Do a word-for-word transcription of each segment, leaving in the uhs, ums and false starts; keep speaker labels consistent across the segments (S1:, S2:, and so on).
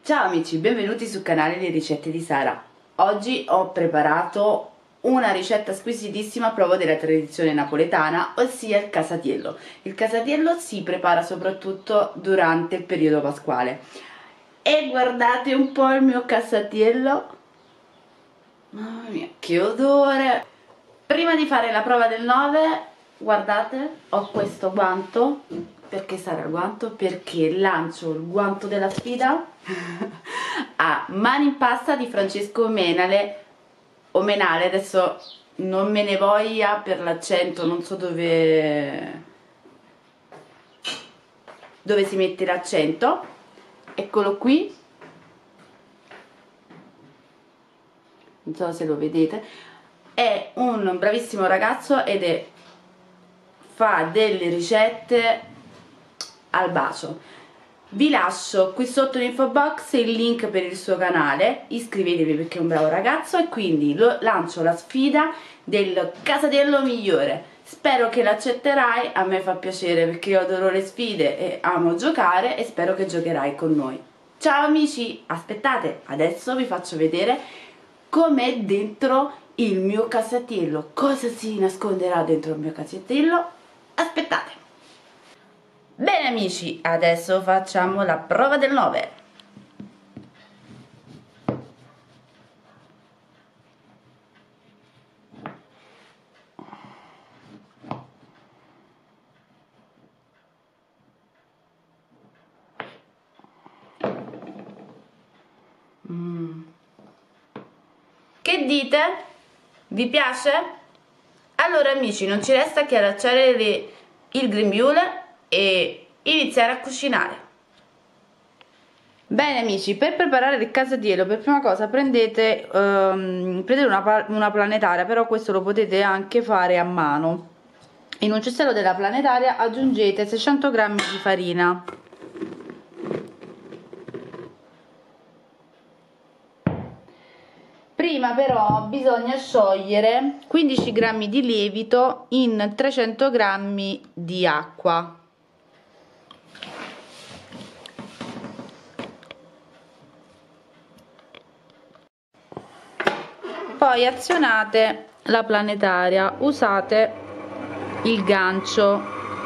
S1: Ciao amici, benvenuti sul canale Le Ricette di Sara. Oggi ho preparato una ricetta squisitissima proprio della tradizione napoletana, ossia il casatiello. Il casatiello si prepara soprattutto durante il periodo pasquale. E guardate un po' il mio casatiello. Mamma mia, che odore! Prima di fare la prova del nove, guardate, ho questo guanto. Perché sarà il guanto? Perché lancio il guanto della sfida a Mani in Pasta di Francesco Menale o Menale, adesso non me ne voglia per l'accento, non so dove dove si mette l'accento. Eccolo qui, non so se lo vedete, è un bravissimo ragazzo ed è fa delle ricette al bacio. Vi lascio qui sotto l'info box il link per il suo canale, iscrivetevi perché è un bravo ragazzo e quindi lo lancio la sfida del casatiello migliore. Spero che l'accetterai, a me fa piacere perché io adoro le sfide e amo giocare e spero che giocherai con noi. Ciao amici, aspettate, adesso vi faccio vedere com'è dentro il mio casatiello, cosa si nasconderà dentro il mio casatiello. Aspettate. Bene amici, adesso facciamo la prova del nove. Mm. Che dite? Vi piace? Allora amici, non ci resta che allacciare le, il grembiule e iniziare a cucinare. Bene amici, per preparare il casatiello per prima cosa prendete, um, prendete una, una planetaria, però questo lo potete anche fare a mano. In un cestello della planetaria aggiungete seicento grammi di farina, prima però bisogna sciogliere quindici grammi di lievito in trecento grammi di acqua. Poi azionate la planetaria, usate il gancio.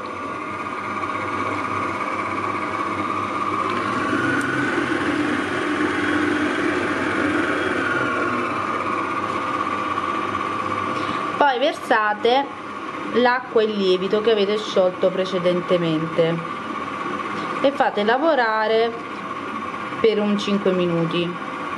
S1: Poi versate l'acqua e il lievito che avete sciolto precedentemente e fate lavorare per un cinque minuti.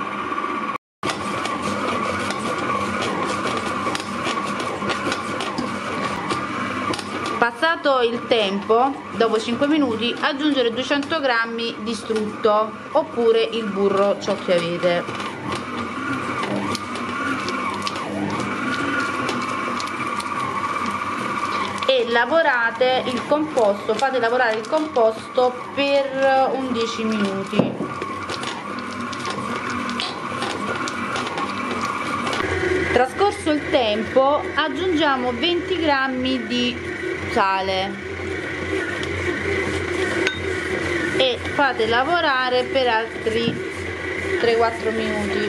S1: Passato il tempo, dopo cinque minuti, aggiungere duecento grammi di strutto oppure il burro, ciò che avete. E lavorate il composto, fate lavorare il composto per undici minuti. Trascorso il tempo, aggiungiamo venti grammi di sale e fate lavorare per altri tre quattro minuti.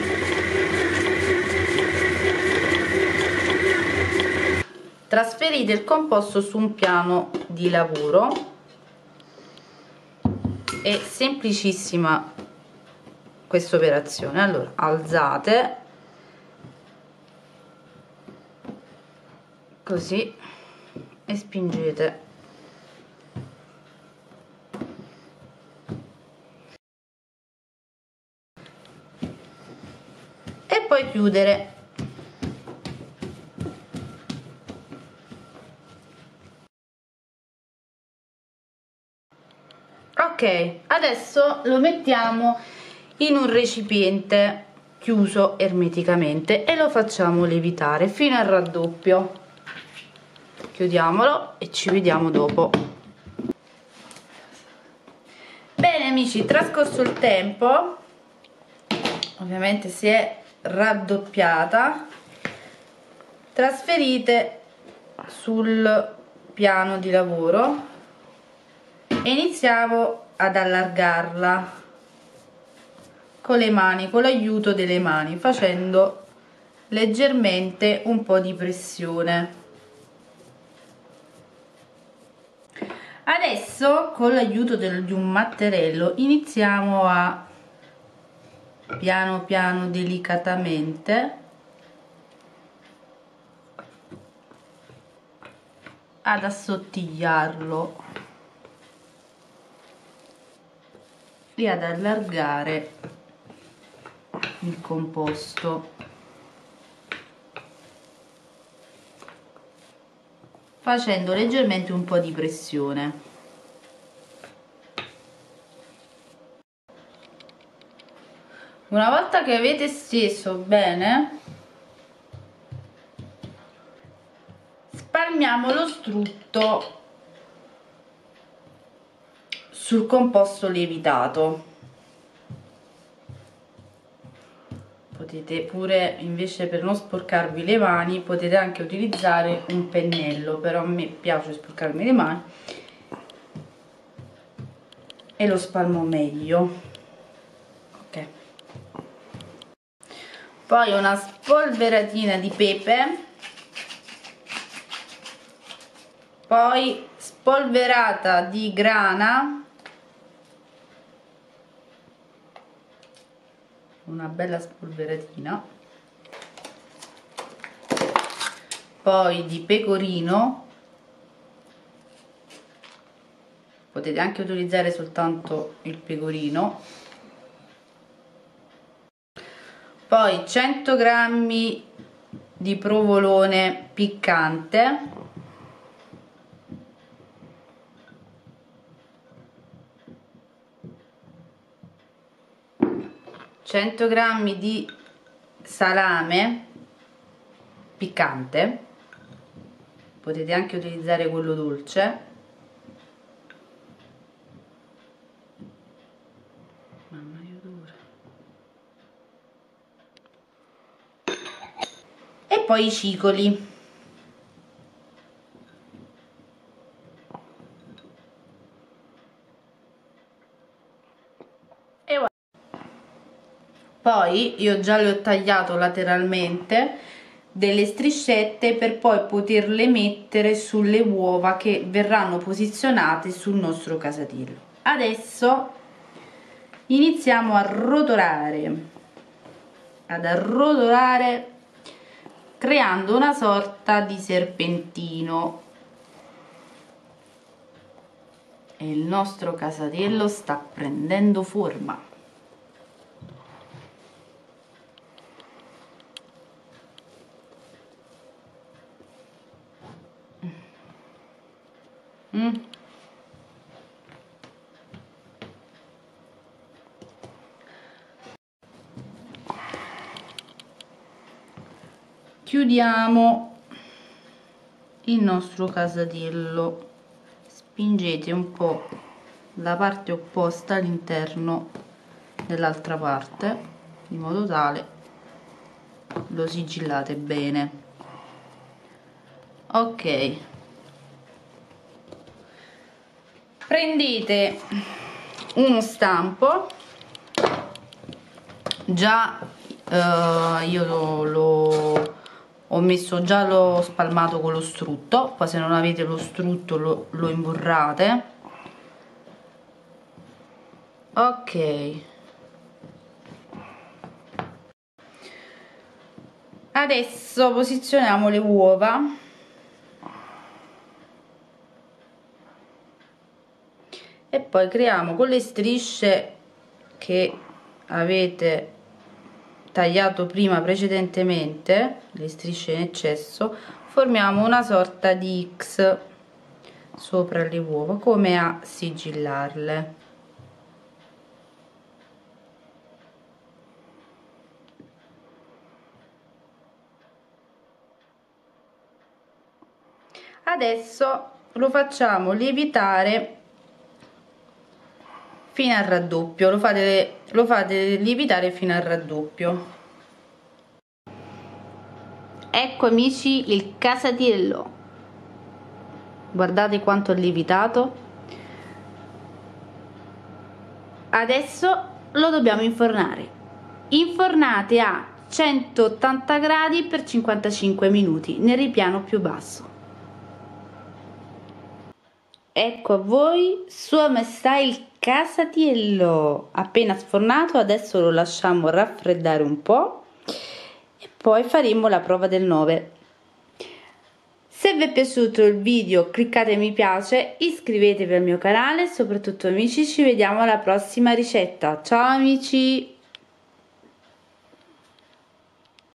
S1: Trasferite il composto su un piano di lavoro. È semplicissima questa operazione. Allora alzate così e spingete. E poi chiudere. Ok, adesso lo mettiamo in un recipiente chiuso ermeticamente e lo facciamo lievitare fino al raddoppio. Chiudiamolo e ci vediamo dopo. Bene amici, trascorso il tempo, ovviamente si è raddoppiata, trasferite sul piano di lavoro e iniziamo ad allargarla con le mani, con l'aiuto delle mani, facendo leggermente un po' di pressione. Adesso con l'aiuto di un matterello iniziamo a piano piano, delicatamente ad assottigliarlo e ad allargare il composto, facendo leggermente un po' di pressione. Una volta che avete steso bene, spalmiamo lo strutto sul composto lievitato. Potete pure, invece, per non sporcarvi le mani, potete anche utilizzare un pennello, però a me piace sporcarmi le mani e lo spalmo meglio. Ok. Poi una spolveratina di pepe, poi spolverata di grana, una bella spolveratina, poi di pecorino, potete anche utilizzare soltanto il pecorino, poi cento grammi di provolone piccante, cento grammi di salame piccante, potete anche utilizzare quello dolce, mamma mia, dura. E poi i cicoli. E voilà. Poi io già le ho tagliato lateralmente delle striscette per poi poterle mettere sulle uova che verranno posizionate sul nostro casatillo. Adesso iniziamo a rotolare, ad arrotolare, creando una sorta di serpentino, e il nostro casatiello sta prendendo forma. Mm. Chiudiamo il nostro casatiello, spingete un po' la parte opposta all'interno dell'altra parte, in modo tale lo sigillate bene. Ok, prendete uno stampo, già eh, io lo, lo ho messo già, l'ho spalmato con lo strutto, poi se non avete lo strutto lo, lo imburrate. Ok, adesso posizioniamo le uova e poi creiamo con le strisce che avete tagliato prima precedentemente, le strisce in eccesso, formiamo una sorta di X sopra le uova, come a sigillarle. Adesso lo facciamo lievitare fino al raddoppio, lo fate, lo fate lievitare fino al raddoppio. Ecco amici il casatiello, guardate quanto è lievitato. Adesso lo dobbiamo infornare. Infornate a centottanta gradi per cinquantacinque minuti nel ripiano più basso. Ecco a voi Sua Maestà il casatiello appena sfornato. Adesso lo lasciamo raffreddare un po' e poi faremo la prova del nove. Se vi è piaciuto il video cliccate mi piace, iscrivetevi al mio canale e soprattutto amici ci vediamo alla prossima ricetta. Ciao amici!